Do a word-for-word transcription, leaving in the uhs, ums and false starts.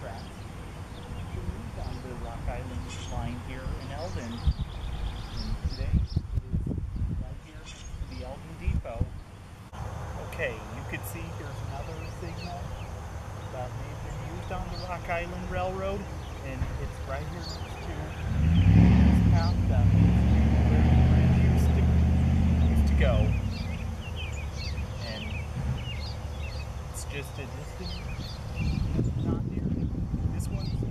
tracks used on the Rock Island line here in Eldon. And today it is right here next to the Eldon Depot. Okay, you could see here's another signal that may have been used on the Rock Island Railroad, and it's right here next to this path that where the bridge used to, used to go. And it's just a distant, not near this one.